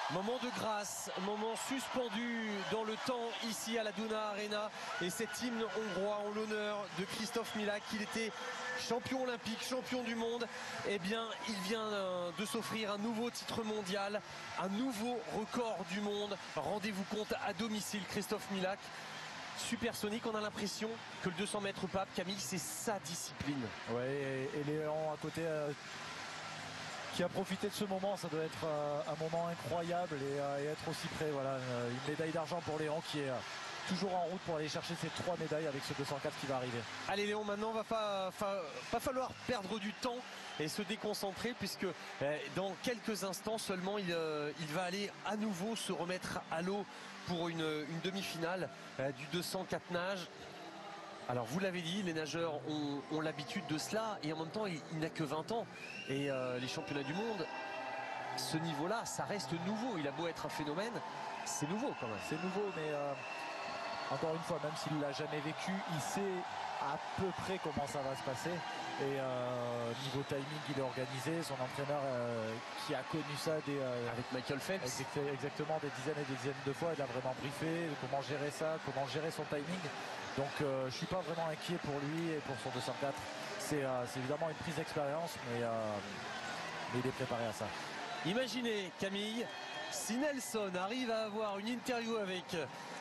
Moment de grâce, moment suspendu dans le temps ici à la Duna Arena. Et cet hymne hongrois en l'honneur de Krzysztof Milak, il était champion olympique, champion du monde. Eh bien, il vient de s'offrir un nouveau titre mondial, un nouveau record du monde. Rendez-vous compte, à domicile, Krzysztof Milak. Supersonique, on a l'impression que le 200 mètres pape, Camille, c'est sa discipline. Ouais, et Léon à côté qui a profité de ce moment, ça doit être un moment incroyable et être aussi près. Voilà, une médaille d'argent pour Léon qui est toujours en route pour aller chercher ses 3 médailles avec ce 204 qui va arriver. Allez Léon, maintenant va pas falloir perdre du temps et se déconcentrer, puisque dans quelques instants seulement il va aller à nouveau se remettre à l'eau pour une demi-finale du 204 nage. Alors vous l'avez dit, les nageurs ont l'habitude de cela, et en même temps il n'a que 20 ans, et les championnats du monde, ce niveau-là, ça reste nouveau. Il a beau être un phénomène, c'est nouveau quand même. C'est nouveau, mais encore une fois, même s'il ne l'a jamais vécu, il sait à peu près comment ça va se passer. Et niveau timing, il est organisé. Son entraîneur qui a connu ça avec Michael Phelps, exactement, des dizaines et des dizaines de fois, il a vraiment briefé comment gérer ça, comment gérer son timing. Donc je suis pas vraiment inquiet pour lui et pour son 204. C'est évidemment une prise d'expérience, mais il est préparé à ça. Imaginez, Camille, si Nelson arrive à avoir une interview avec